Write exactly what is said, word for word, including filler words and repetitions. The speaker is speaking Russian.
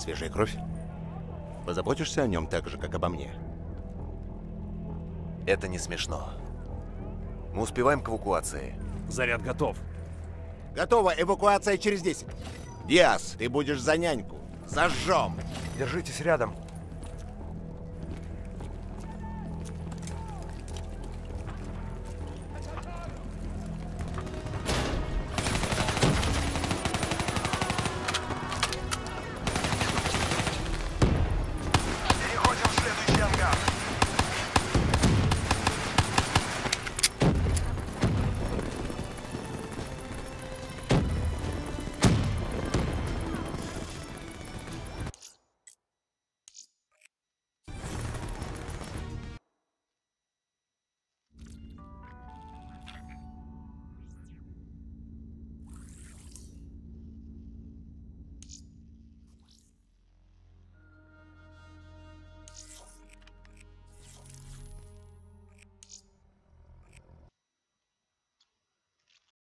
Свежая кровь? Позаботишься о нем так же, как обо мне? Это не смешно. Мы успеваем к эвакуации. Заряд готов. Готова эвакуация через десять. Диас, ты будешь за няньку. Зажжем. Держитесь рядом.